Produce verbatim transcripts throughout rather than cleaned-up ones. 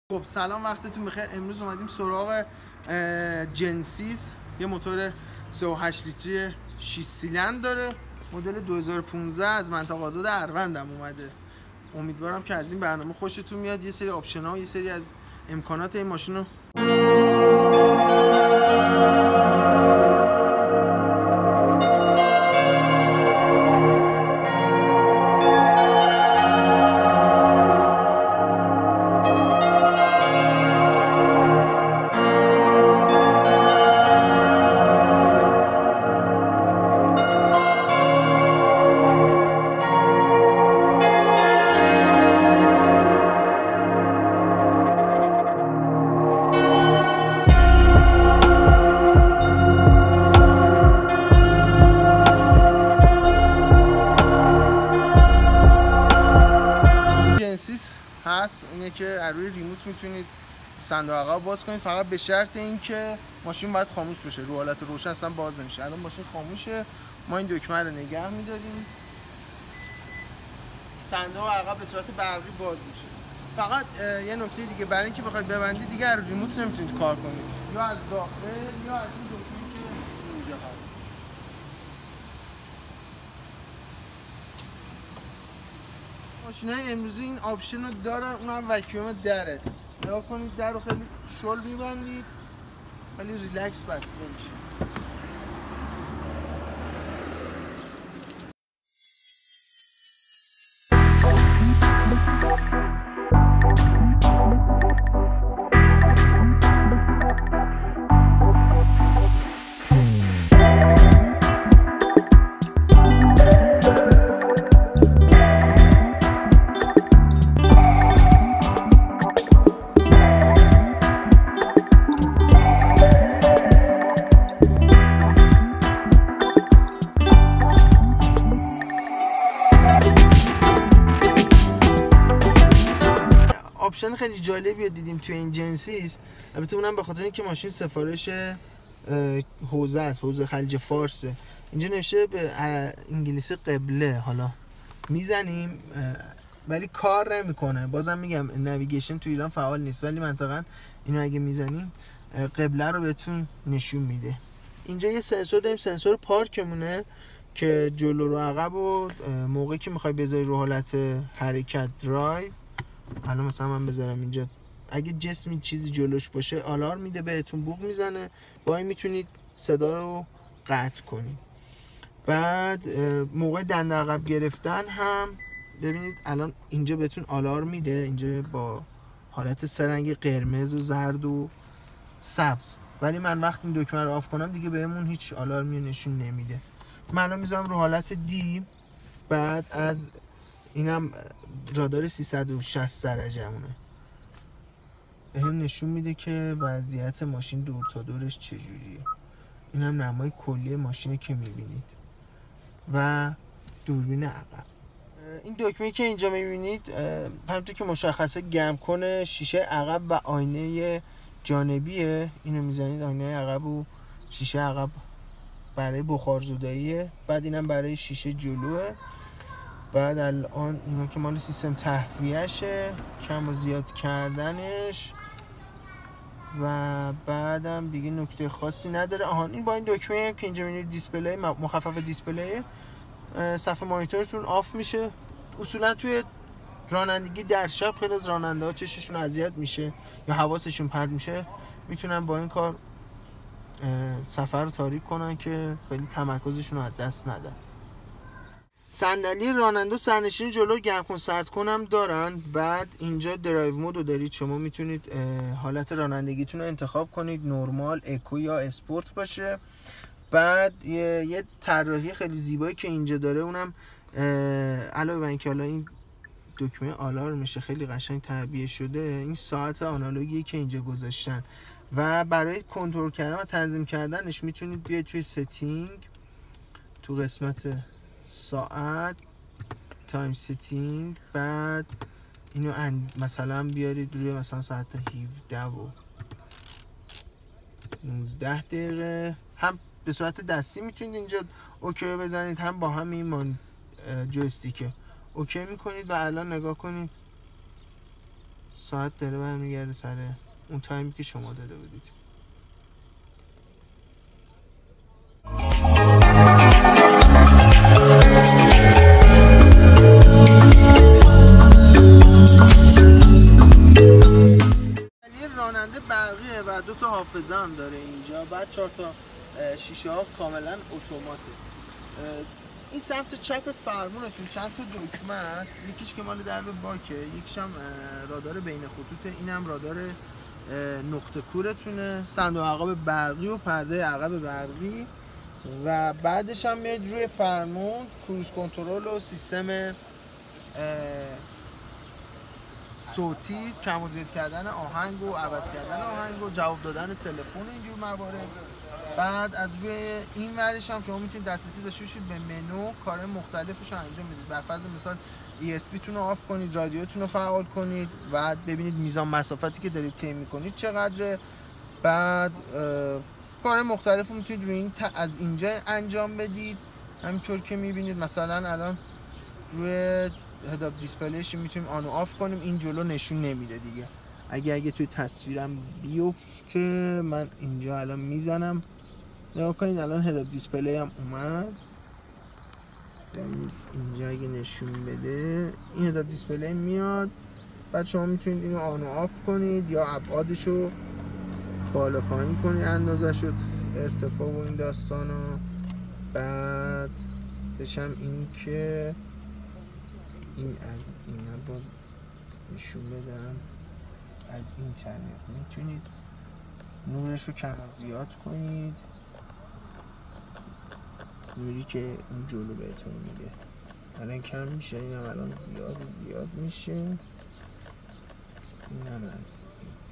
خب سلام، وقتتون بخیر. امروز اومدیم سراغ جنسیس. یه موتور سه و هشت لیتری شش سیلندر داره، مدل دو هزار و پانزده، از منطقه آزاد اروندم اومده. امیدوارم که از این برنامه خوشتون میاد. یه سری آپشن ها و یه سری از امکانات این ماشین رو جنسیس هست. اینه که از روی ریموت میتونید صندوق عقب باز کنید، فقط به شرط اینکه ماشین باید خاموش بشه. رو حالت روشن اصلا باز نمیشه. الان ماشین خاموشه، ما این دکمه رو نگه میداریم، صندوق عقب به صورت برقی باز میشه. فقط یه نکته دیگه، برای اینکه بخواید ببندید دیگه از ریموت نمیتونید کار کنید، یا از داخل یا از این دکمه‌ای که اینجا هست. ماشینای امروزی این آپشن رو دارن، اونم وکیوم دره. نگاه کنید، در رو خیلی شل میبندید، خیلی ریلکس بسته میشه. آپشن خیلی جالبی دیدیم توی این جنسیس. البته اونم به خاطر اینکه ماشین سفارش حوزه است، حوزه خلیج فارسه. اینجا نوشته به انگلیسی قبله. حالا میزنیم ولی کار نمیکنه. بازم میگم نویگیشن تو ایران فعال نیست، ولی منطقاً اینو اگه میزنیم قبله رو بهتون نشون میده. اینجا یه سنسور داریم، سنسور پارکمونه که جلو رو عقب و موقعی که میخوای بذاری رو حالت حرکت درایو، الان مثلا من بذارم اینجا، اگه جسمی چیزی جلوش باشه آلارم میده، بهتون بوق میزنه. با این میتونید صدا رو قطع کنید. بعد موقع دنده عقب گرفتن هم ببینید الان اینجا بهتون آلارم میده، اینجا با حالت سرنگ قرمز و زرد و سبز. ولی من وقتی این دکمه رو آف کنم دیگه بهمون هیچ آلارمی نشون نمیده. من الان میذارم رو حالت دی. بعد از اینم رادار سیصد و شصت درجه‌مونه، به هم نشون میده که وضعیت ماشین دور تا دورش چجوریه. اینم نمای کلی ماشینه که میبینید و دوربین عقب. این دکمه‌ای که اینجا میبینید همونطور که مشخصه گرم کن شیشه عقب و آینه جانبیه. اینو میزنید، آینه عقب و شیشه عقب برای بخارزداییه. بعد اینم برای شیشه جلوه. بعد الان اینا که مال سیستم تهویهشه، کم و زیاد کردنش. و بعدم دیگه نکته خاصی نداره. آهان این با این دکمه هم که اینجا میبینید دیسپلی مخفف دیسپلی، صفحه مانیتورتون آف میشه. اصولا توی رانندگی در شب خیلی از راننده ها چششون اذیت میشه یا حواسشون پرت میشه، میتونن با این کار سفر رو تاریک کنن که خیلی تمرکزشون رو از دست ندن. صندلی راننده و سرنشین جلو گرم کن سرد کنم دارن. بعد اینجا درایو مود رو دارید، شما میتونید حالت رانندگیتون رو انتخاب کنید، نرمال، اکو یا اسپورت باشه. بعد یه, یه طراحی خیلی زیبایی که اینجا داره، اونم علاوه بر اینکه حالا این دکمه آلارمشه خیلی قشنگ تعبیه شده، این ساعت آنالوگی که اینجا گذاشتن. و برای کنترل کردن و تنظیم کردنش میتونید بیاید توی ستینگ، تو قسمت ساعت تایم ستینگ، بعد اینو مثلا بیارید روی مثلا ساعت هفده و نوزده دقیقه. هم به صورت دستی میتونید اینجا اوکی بزنید، هم با همین مان جویستیکه اوکی میکنید. و الان نگاه کنید ساعت داره برمیگرده سر اون تایمی که شما داده بودید. راننده برقیه و دو تا حافظه هم داره اینجا، بعد چهار تا شیشه ها کاملا اتوماته. این سمت چپ فرمونتون چند تا دکمه است، یکیش که مال درب باکه، یکیش هم رادار بین خطوطه، اینم رادار نقطه کورتونه، صندوق عقب برقی و پرده عقب برقی و بعدش هم میاد روی فرمون کروز کنترل و سیستم صوتی، کم و زیاد کردن آهنگ و عوض کردن آهنگ و جواب دادن تلفن، اینجور موارد. بعد از روی این ورش هم شما میتونید دسترسی داشته باشید به منو، کارهای مختلفش رو انجام بدید. بر فرض مثال ای اس پی تون رو آف کنید، رادیوتون رو فعال کنید، بعد ببینید میزان مسافتی که دارید طی میکنید چقدره. بعد کارهای مختلف رو میتونید روی این از اینجا انجام بدید. همینطور که میبینید مثلا الان روی هد آپ دیسپلیش میتونیم آن و آف کنیم، این جلو نشون نمیده دیگه. اگه اگه توی تصویرم بیفته من اینجا الان میزنم، نگاه کنید الان هد آپ دیسپلی هم اومد. اینجا اگه نشون بده این هد آپ دیسپلی میاد، بعد شما میتونید اینو آن و آف کنید یا ابعادشو بالا پایین کنید، اندازه‌شو، ارتفاع و این داستانو. بعد داشتم این که این از اینا باز نشون بدم، از این طریق میتونید نورش رو کم و زیاد کنید، نوری که اون جلو بهتون میده. الان کم میشه، اینم الان زیاد زیاد میشه، اینم از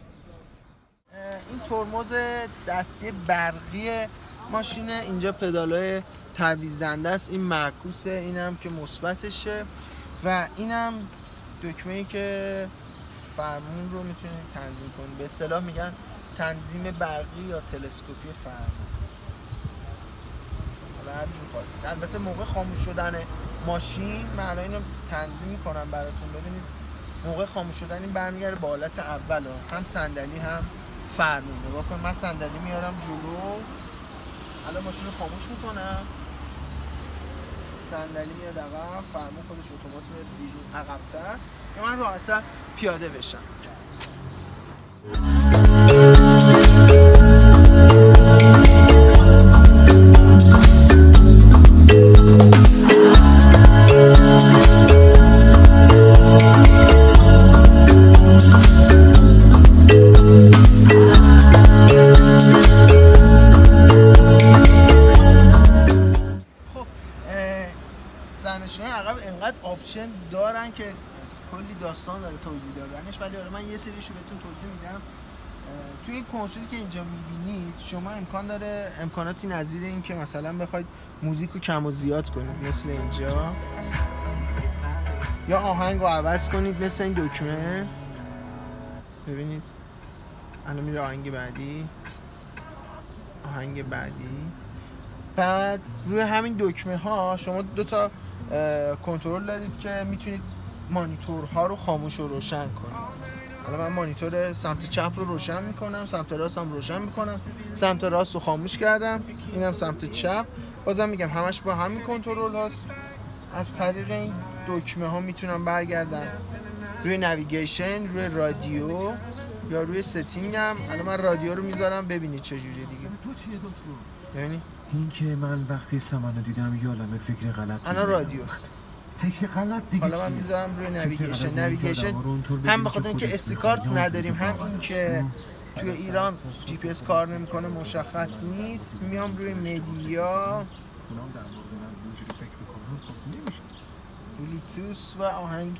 این ترمز دستی برقی ماشینه. اینجا پدالای تعویض دنده است، این معکوسه، اینم که مثبتشه و اینم دکمه‌ای که فرمون رو میتونید تنظیم کنید. به اصطلاح میگن تنظیم برقی یا تلسکوپی فرمون، هر جور خواستید. البته موقع خاموش شدن ماشین من الان اینو تنظیم میکنم براتون، ببینید موقع خاموش شدن این برمیگره به حالت اول، هم صندلی هم فرمون. نگاه کن، من صندلی میارم جلو، الان ماشین رو خاموش میکنم، صندلی میاد عقب، فرمون خودش اتومات میاد بیرون عقب‌تر که من راحت‌تر پیاده بشم. زنشین‌های عقب انقدر آپشن دارن که کلی داستان داره توضیح دادنش، ولی آره من یه سریشو بهتون توضیح میدم. توی این کنسولی که اینجا میبینید شما امکان داره امکاناتی نظیر این که مثلا بخواید موزیک رو کم و زیاد کنید مثل اینجا، یا آهنگ رو عوض کنید مثل این دکمه. ببینید الان میره آهنگ بعدی، آهنگ بعدی. بعد روی همین دکمه ها شما دو تا کنترل دارید که میتونید مانیتورها رو خاموش و روشن کنید. حالا من مانیتور سمت چپ رو روشن میکنم، سمت راست هم روشن میکنم، سمت راست رو خاموش کردم، اینم سمت چپ. بازم میگم همش با همین کنترل هاست. از طریق این دکمه ها میتونم برگردم روی نویگیشن، روی رادیو یا روی ستینگ هم. الان من رادیو رو میذارم ببینید چجوریه دیگه. ببینید این که من وقتی سمنو دیدم یادم فکر غلط الان رادیوست، فکر غلط دیگه. حالا من میذارم روی نویگیشن. نویگیشن هم به خاطر اینکه استیکارت نداریم، هم این که توی ایران جی پی اس کار نمیکنه مشخص نیست، میام روی مدیا، بلوتوث و آهنگ.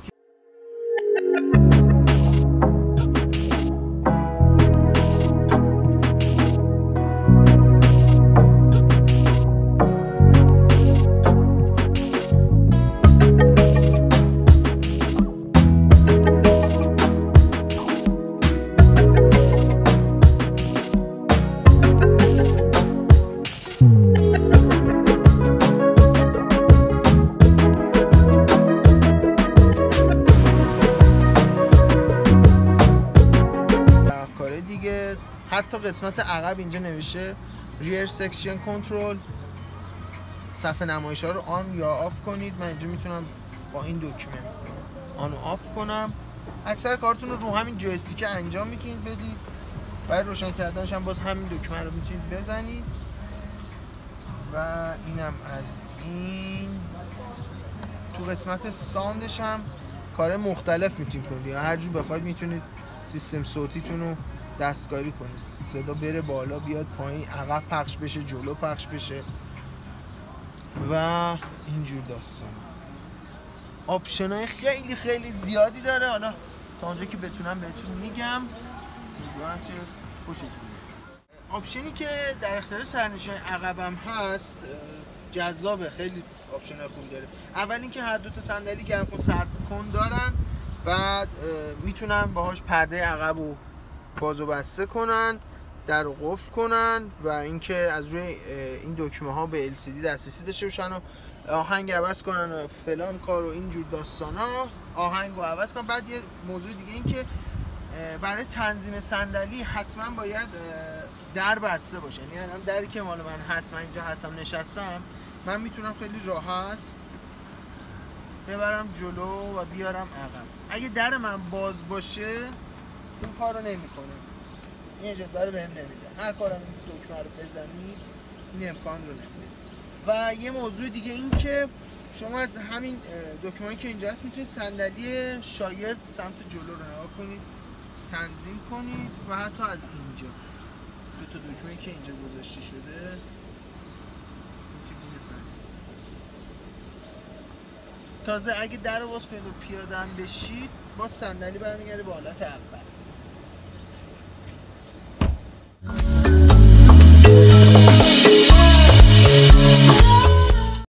دیگه. حتی قسمت عقب اینجا نوشته ریر سکشن کنترل، صفحه نمایش ها رو آن یا آف کنید. من اینجا میتونم با این دکمه آن و آف کنم. اکثر کارتون رو رو همین جویستیک انجام میتونید بدید. برای روشن کردنش هم باز همین دکمه رو میتونید بزنید. و اینم از این. تو قسمت ساوندش هم کار مختلف میتونید کنید، هر جور بخواید میتونید سیستم صوتیتون رو دستکاری کنید، صدا بره بالا بیاد پایین، عقب پخش بشه جلو پخش بشه و اینجور داستان. آپشن های خیلی خیلی زیادی داره. حالا تا اونجا که بتونم بهتون میگم، امیدوارم که خوشتون بیاد. آپشنی که در اختیار سرنشین عقبم هست جذابه، خیلی آپشن خوبی داره. اول اینکه هر دو تا صندلی گرم کن سرد کن دارن، بعد میتونن باهاش پرده عقب رو باز و بسته کنن، در رو قفل کنن و اینکه از روی این دکمه ها به ال سی دی دسترسی داشته باشن و آهنگ عوض کنن و فلان کار و اینجور داستانا، آهنگ رو عوض کنن. بعد یه موضوع دیگه این که برای تنظیم صندلی حتما باید در بسته باشه. یعنی الان دری که مال من هست، من اینجا هستم نشستم، من میتونم خیلی راحت ببرم جلو و بیارم عقب. اگه در من باز باشه این کار رو نمیکنه، این اجازه رو بهم نمیده. هر کارم این دکمه رو بزنی این امکان رو نمیده. و یه موضوع دیگه این که شما از همین دکمه‌ای که اینجا هست میتونید صندلی شاگرد سمت جلو رو نگاه کنید، تنظیم کنید و حتی از اینجا دو تا دکمه‌ای که اینجا گذاشته شده میتونید تنظیم. تازه اگه در رو باز کنید و پیاده هم بشید باز صندلی برمیگرده به حالت اول.